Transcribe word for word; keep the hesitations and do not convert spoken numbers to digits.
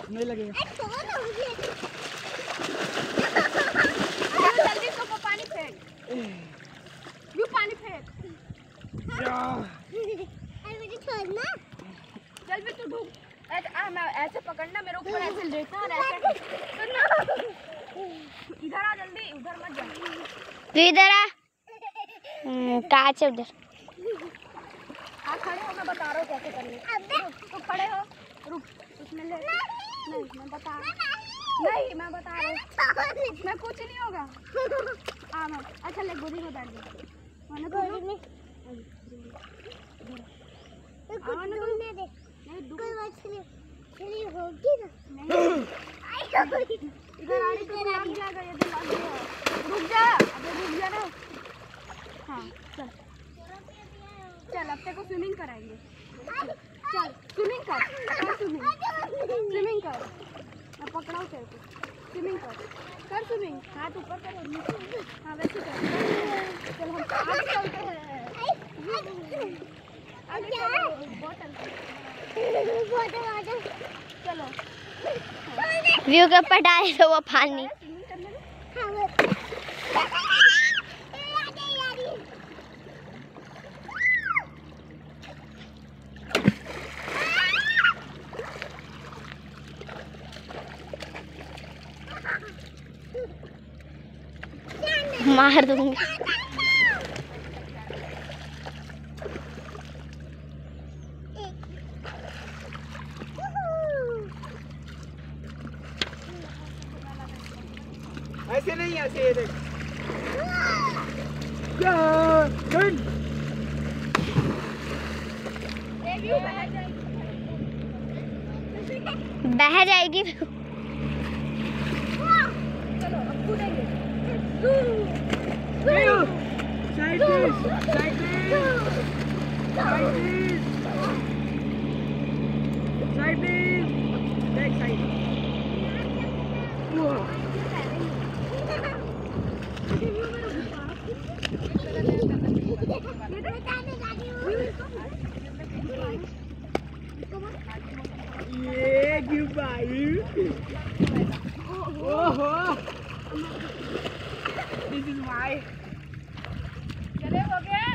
नहीं लगेगा। जल्दी इसको पानी फेंक, यू पानी फेंक। मुझे छोड़ना। चल भी तू ढूंढ। ऐसे आ, मैं ऐसे पकड़ना मेरे ऊपर ऐसे लेटा और ऐसे इधर आ जल्दी, उधर मत जा। तू इधर आ। कांच है उधर। हाँ खड़े हो, मैं बता रहा हूँ कैसे करनी। तो खड़े हो, रुक उसमें ले। नहीं मैं बता नहीं मैं बता रहा हूँ, मैं कुछ नहीं होगा। हाँ मैं अच्छा ले गोदी में बैठ जा। मैंने गोदी में कोई मछली मछली होगी ना? नहीं इधर आ रही तो लग जाएगा, ये तो लग गया। रुक जा, अबे रुक जा ना। हाँ चल चल अब तेरे को स्विमिंग कराएंगे। चल स्विमिंग कर, कर स्विमिंग स्विमिंग कर। मैं पकड़ाऊँ तेरे को, स्विमिंग कर कर स्विमिंग। हाथ ऊपर कर, हाँ वैसे कर। चल हम आगे चलते हैं, आगे चलो। बोतल बोतल चलो। व्यू के ऊपर डाले तो वो पानी। मार दूंगी। ऐसे नहीं, ऐसे ये देख। क्या डन। बह जाएगी। चलो अब कूदेंगे। Side please, side please, side please, side please, back side. ये क्यों भाई? ओहो, this is why. चले हो गया।